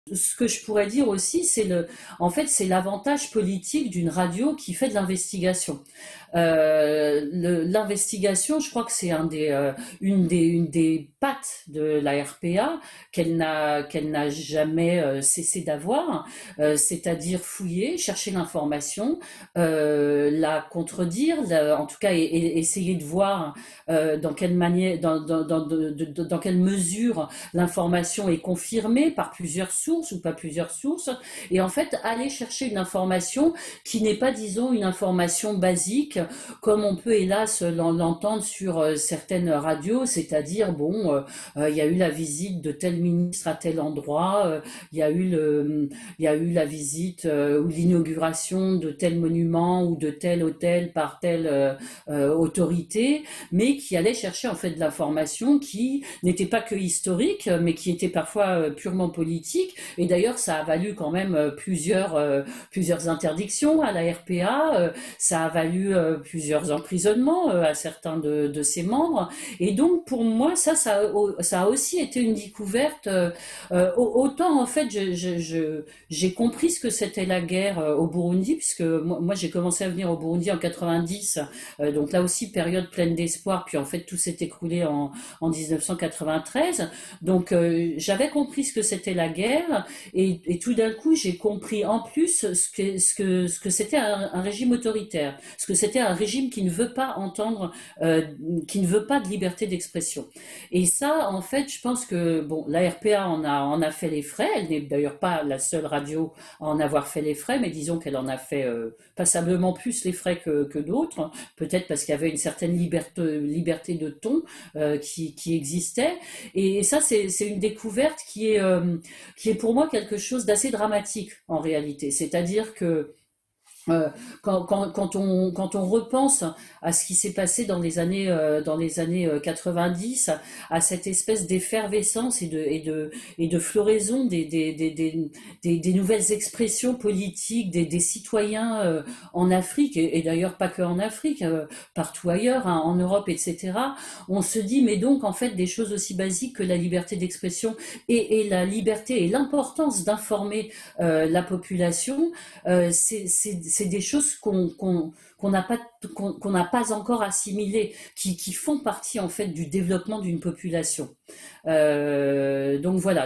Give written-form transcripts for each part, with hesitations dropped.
ce que je pourrais dire aussi, en fait, c'est l'avantage politique d'une radio qui fait de l'investigation. L'investigation, je crois que c'est une des pattes de la RPA qu'elle n'a jamais cessé d'avoir, c'est-à-dire fouiller, chercher l'information, la contredire, en tout cas essayer de voir dans quelle manière, dans quelle mesure l'information est confirmée par plusieurs sources ou pas plusieurs sources, et en fait aller chercher une information qui n'est pas, disons, une information basique comme on peut hélas l'entendre sur certaines radios, c'est-à-dire bon, il y a eu la visite de tel ministre à tel endroit, il y a eu il y a eu la visite ou l'inauguration de tel monument ou de tel hôtel par telle autorité, mais qui allait chercher en fait de l'information qui n'était pas que historique, mais qui était parfois purement politique. Et d'ailleurs, ça a valu quand même plusieurs interdictions à la RPA, ça a valu plusieurs emprisonnements à certains de ses membres. Et donc, pour moi, ça a aussi été une découverte. Autant, en fait, j'ai compris ce que c'était la guerre au Burundi, puisque moi j'ai commencé à venir au Burundi en 90, donc là aussi, période pleine d'espoir, puis en fait, tout s'est écroulé en 1993. Donc, j'avais compris ce que c'était la guerre, et tout d'un coup, j'ai compris en plus ce que c'était un régime autoritaire, ce que c'était un régime qui ne veut pas entendre, qui ne veut pas de liberté d'expression. Et ça, en fait, je pense que bon, la RPA en a fait les frais. Elle n'est d'ailleurs pas la seule radio à en avoir fait les frais, mais disons qu'elle en a fait passablement plus les frais que d'autres, peut-être parce qu'il y avait une certaine liberté de ton qui existait. Et ça, c'est une découverte qui est pour moi quelque chose d'assez dramatique en réalité. C'est-à-dire que quand on repense à ce qui s'est passé dans les années 90, à cette espèce d'effervescence et de floraison des nouvelles expressions politiques des citoyens en Afrique, et d'ailleurs pas que en Afrique, partout ailleurs, hein, en Europe, etc., on se dit, mais donc en fait des choses aussi basiques que la liberté d'expression et la liberté et l'importance d'informer la population, c'est des choses qu'on n'a pas encore assimilées, qui font partie en fait du développement d'une population. Donc voilà,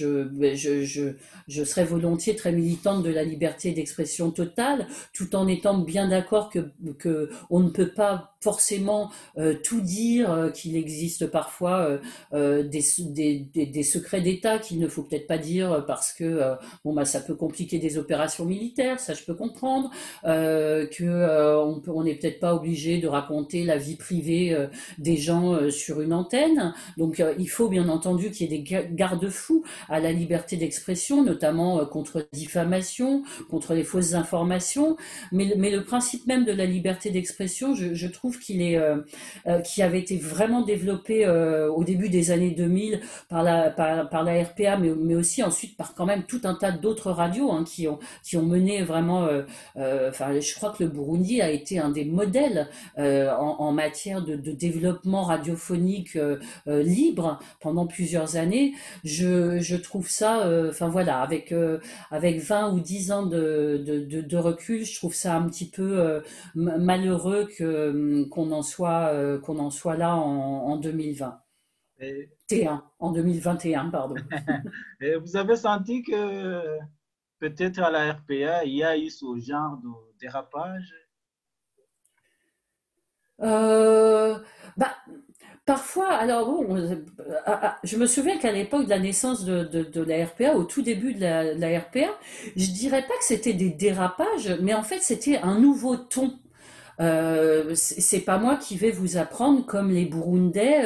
je serais volontiers très militante de la liberté d'expression totale, tout en étant bien d'accord que on ne peut pas forcément tout dire, qu'il existe parfois des secrets d'État qu'il ne faut peut-être pas dire parce que bon bah ça peut compliquer des opérations militaires, ça je peux comprendre, que on n'est peut-être pas obligé de raconter la vie privée des gens sur une antenne. Donc il faut bien entendu qu'il y ait des garde-fous à la liberté d'expression, notamment contre diffamation, contre les fausses informations. Mais le principe même de la liberté d'expression, je trouve qui avait été vraiment développé au début des années 2000 par la RPA, mais aussi ensuite par quand même tout un tas d'autres radios hein, qui ont mené vraiment. Enfin, je crois que le Burundi a été un des modèles en matière de développement radiophonique libre pendant plusieurs années. Je trouve ça, enfin voilà, avec 20 ou 10 ans de recul, je trouve ça un petit peu malheureux qu'on en soit là en 2020. Et, En 2021, pardon. et vous avez senti que peut-être à la RPA, il y a eu ce genre de dérapage? Euh, bah, parfois, alors bon, je me souviens qu'à l'époque de la naissance de la RPA, au tout début de la RPA, je dirais pas que c'était des dérapages, mais en fait c'était un nouveau ton. C'est pas moi qui vais vous apprendre comme les Burundais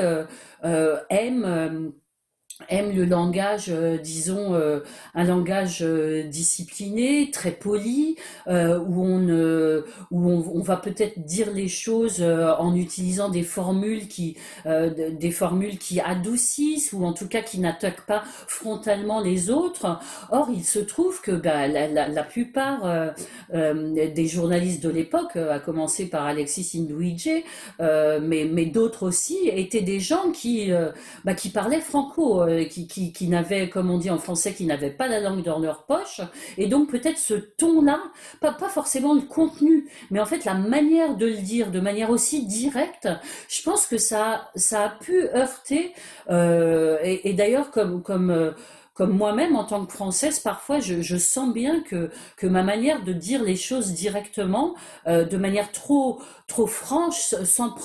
aiment le langage, disons, un langage discipliné, très poli, où on va peut-être dire les choses en utilisant des formules qui adoucissent ou en tout cas qui n'attaquent pas frontalement les autres. Or, il se trouve que bah, la plupart des journalistes de l'époque, à commencer par Alexis Nduhije, mais d'autres aussi, étaient des gens qui parlaient franco. qui n'avaient, comme on dit en français, qui n'avaient pas la langue dans leur poche. Et donc peut-être ce ton-là, pas forcément le contenu, mais en fait la manière de le dire de manière aussi directe, je pense que ça a pu heurter. Et d'ailleurs, comme moi-même, en tant que Française, parfois, je sens bien que ma manière de dire les choses directement, de manière trop franche,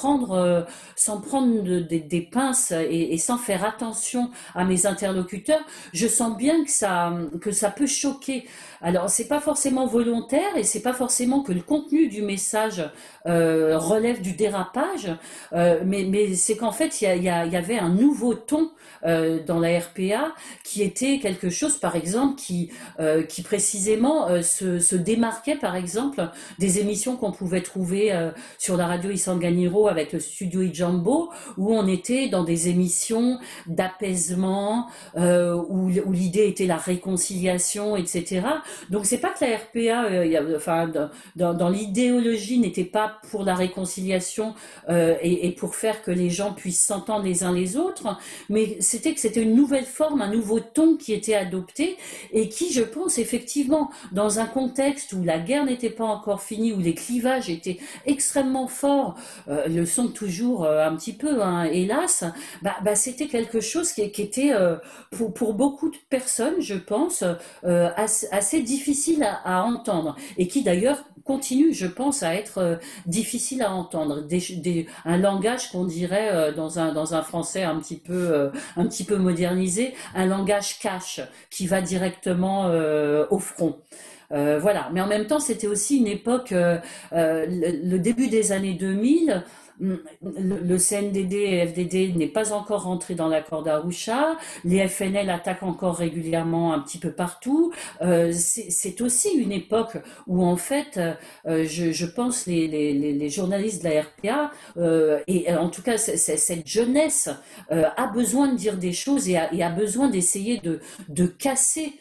sans prendre des pinces et sans faire attention à mes interlocuteurs, je sens bien que ça peut choquer. Alors, c'est pas forcément volontaire et c'est pas forcément que le contenu du message relève du dérapage, mais c'est qu'en fait, il y avait un nouveau ton dans la RPA qui était quelque chose, par exemple, qui précisément se démarquait, par exemple, des émissions qu'on pouvait trouver sur la radio Isanganiro avec le studio Ijambo, où on était dans des émissions d'apaisement, où l'idée était la réconciliation, etc. Donc c'est pas que la RPA, enfin, dans l'idéologie, n'était pas pour la réconciliation et pour faire que les gens puissent s'entendre les uns les autres, mais c'était une nouvelle forme, un nouveau ton qui était adopté et qui, je pense, effectivement, dans un contexte où la guerre n'était pas encore finie, où les clivages étaient extrêmement forts, le sont toujours un petit peu, hein, hélas, c'était quelque chose qui était, pour beaucoup de personnes, je pense, assez difficile à entendre et qui d'ailleurs continue, je pense, à être difficile à entendre. Un langage qu'on dirait dans un français un petit peu modernisé, un langage cash qui va directement au front. Voilà. Mais en même temps, c'était aussi une époque, le début des années 2000. Le CNDD et FDD n'est pas encore rentré dans l'accord d'Arusha. Les FNL attaquent encore régulièrement un petit peu partout. C'est aussi une époque où en fait, je pense les journalistes de la RPA et en tout cas cette jeunesse a besoin de dire des choses et a besoin d'essayer de casser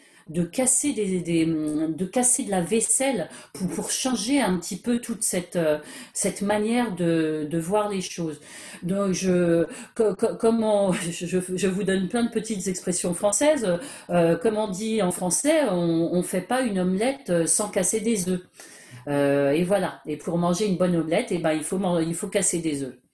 de casser de la vaisselle pour changer un petit peu toute cette manière de voir les choses. Donc comment je vous donne plein de petites expressions françaises. Comme on dit en français, on fait pas une omelette sans casser des œufs. Et voilà. Et pour manger une bonne omelette, il faut casser des œufs.